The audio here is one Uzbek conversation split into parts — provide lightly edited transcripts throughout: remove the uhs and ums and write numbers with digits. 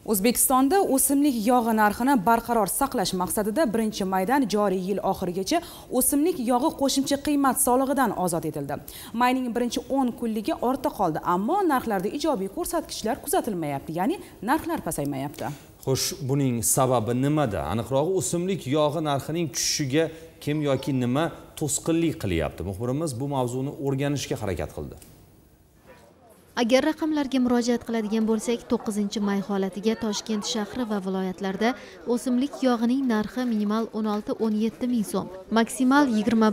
O'zbekistonda o'simlik yog'i narxini barqaror saqlash maqsadida 1-maydan joriy yil oxirigacha o'simlik yog'i qo'shimcha qiymat solig'idan ozod etildi. Mayning birinchi 10 kunligi ortda qoldi, ammo narxlarda ijobiy ko'rsatkichlar kuzatilmayapti, ya'ni narxlar pasaymayapti. Xo'sh, buning sababi nimada? Aniqrog'i, o'simlik yog'i narxining tushishiga kim yoki nima to'sqinlik qilyapti? Muxbirimiz bu mavzuni o'rganishga harakat qildi. Agar raqamlarga murojaat qiladigan bo'lsak, 9-may holatiga Toshkent shahri va viloyatlarda o'simlik yog'ining narxi minimal 16-17 ming so'm, maksimal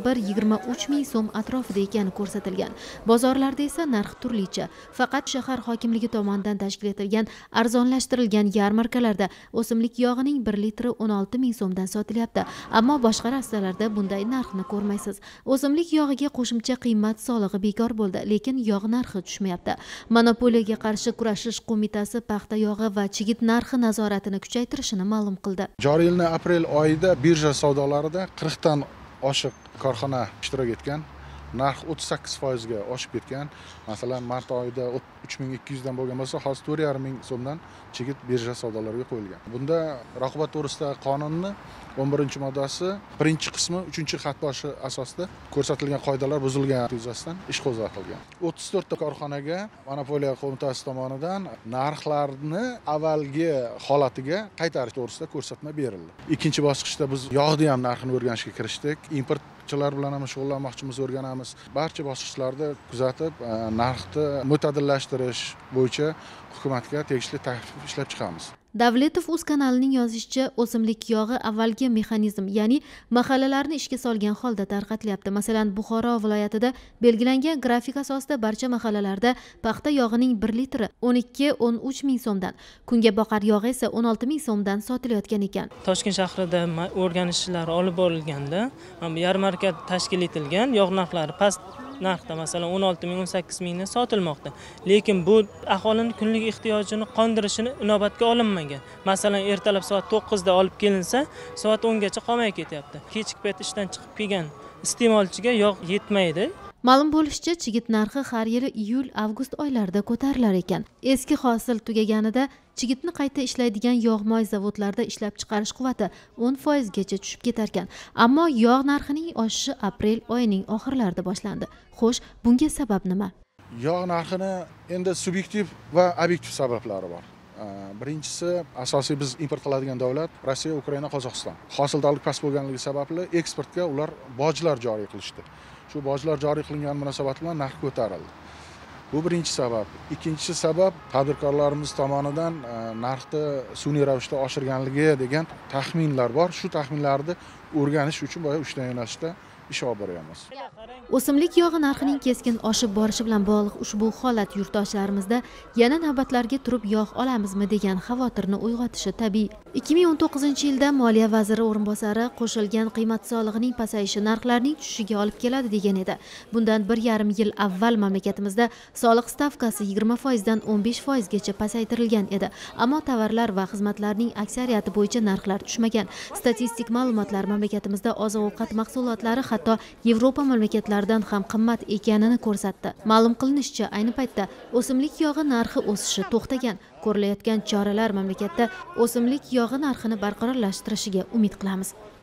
21-23 ming so'm atrofida ekani ko'rsatilgan. Bozorlarda esa narx turlicha. Faqat shahar hokimligi tomonidan tashkil etilgan arzonlashtirilgan yarmarkalarda o'simlik yog'ining 1 litri 16 ming so'mdan sotilyapti. Ammo boshqa rastalarda bunday narxni ko'rmaysiz. O'simlik yog'iga qo'shimcha qiymat solig'i bekor bo'ldi, lekin yog' narxi tushmayapti. Monopoliyaga qarshi kurashish qo'mitasi paxta yog'i va chigit narxi nazoratini kuchaytirishini ma'lum qildi. Joriy yilning aprel oyida birja savdolarida 40 dan oshiq korxona ishtirok etgan. Narx 38% ga oshib ketgan. Masalan, mart oyida 3200 dan bo'lgan bo'lsa, hozir 4,5 ming so'mdan chigit birja savdolariga qo'yilgan. Bunda raqobat to'g'risidagi qonunning 11-moddasi 1-qismi 3-xat boshi asosida ko'rsatilgan qoidalar buzilgani yuzasidan ish qo'zg'atilgan. 34 ta korxonaga monopoliya qo'mitasi tomonidan narxlarni avvalgi holatiga qaytarish to'g'risida ko'rsatma berildi. Ikkinchi bosqichda biz yog'ni ham narxini o'rganishga kirishdik. Importchilar bilan ham shug'ullanmoqchimiz, o'rganamiz. Barcha bosqichlarda kuzatib, narxni mo'tadillashtirish bo'yicha hukumatga tegishli taklif ishlab chiqamiz. Davletov o'z kanalining yozishicha, o'simlik yog'i avvalgi mexanizm, ya'ni mahallalarni ishga solgan holda tarqatilyapti. Masalan, Buxoro viloyatida belgilangan grafik asosida barcha mahallalarda paxta yog'ining 1 litri 12-13 ming so'mdan, kunga boqar yog'i esa 16 ming so'mdan sotilayotgan ekan. Toshkent shahrida o'rganishlar olib borilganda, yarmarka tashkil etilgan, yog' narxlari past narxda, masalan 16 ming 18 mingdan sotilmoqda. Lekin bu aholining kunlik ehtiyojini qondirishini inobatga olinmagan. Masalan, ertalab soat 9 da olib kelinsa, soat 10 gacha qolmay ketyapti. Kechki payt ishdan chiqib kelgan iste'molchiga yog' yetmaydi. Ma'lum bo'lishicha, chigit narxi har yili iyul-avgust oylarida ko'tarilar ekan. Eski hosil tugaganida chigitni qayta ishlaydigan yog'-moy zavodlarda ishlab chiqarish quvvati 10% gacha tushib ketar ekan. Ammo yog' narxining oshishi aprel oyining oxirlarida boshlandi. Xo'sh, bunga sabab nima? Yog' narxini endi subyektiv va obyektiv sabablari bor. Birinchisi, asosiy biz import qiladigan davlat Rossiya, Ukraina, Qozog'iston. Hosildorlik past bo'lganligi sababli eksportga ular bojlar joriy qilishdi. Shu bojlar joriy qilingan munosabat bilan narx ko'tarildi. Bu birinchi sabab. Ikkinchi sabab, tadbirkorlarimiz tomonidan narxni sun'iy ravishda oshirganligi degan taxminlar bor. Shu taxminlarni o'rganish uchun boya 3 ta yo'nalishda ish olib boryapmiz. O'simlik yog'i narxining keskin oshib borishi bilan bog'liq ushbu holat yurtdoshlarimizda yana navbatlarga turib yog' olamizmi degan xavotirni uyg'otishi tabiiy. 2019-yilda Moliya vaziri o'rinbosari qo'shilgan qiymat solig'ining pasayishi narxlarning tushishiga olib keladi degan edi. Bundan 1,5 yil avval mamlakatimizda soliq stavkasi 20% dan 15% gacha pasaytirilgan edi. Ammo tovarlar va xizmatlarning aksariyati bo'yicha narxlar tushmagan. Statistik ma'lumotlar mamlakatimizda oziq-ovqat mahsulotlari hatto Yevropa mamlakatlaridan ham qimmat ekanini ko'rsatdi. Ma'lum qilinishicha, ayni paytda o'simlik yog'i narxi o'sishi to'xtagan. Ko'rilayotgan choralar mamlakatda o'simlik yog'i narxini barqarorlashtirishiga umid qilamiz.